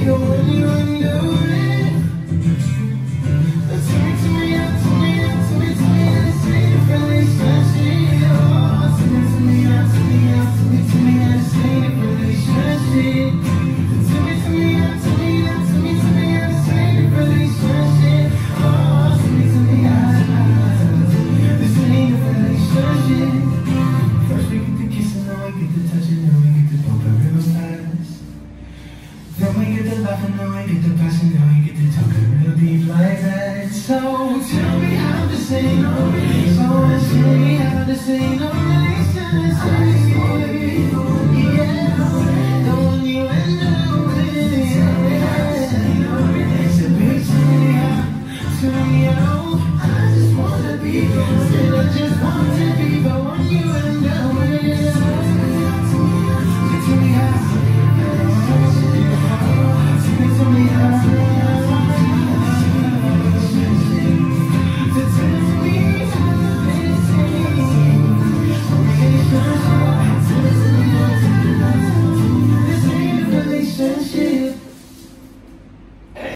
the one you endure it. Tell me, this ain't a relationship. Oh, tell me, this ain't a relationship. Tell me, this ain't a relationship. Oh, tell me, this ain't a relationship. First we get the kissing, then we get the touching, then we get the bumping real fast. Then we get the laughing, then we get the passion, then we get the talking real deep like that. So tell me how this ain't no. So tell me how this ain't no.